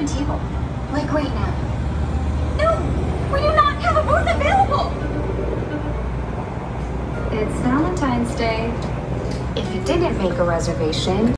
a table. Like right now. No! We do not have a booth available! It's Valentine's Day. If you didn't make a reservation,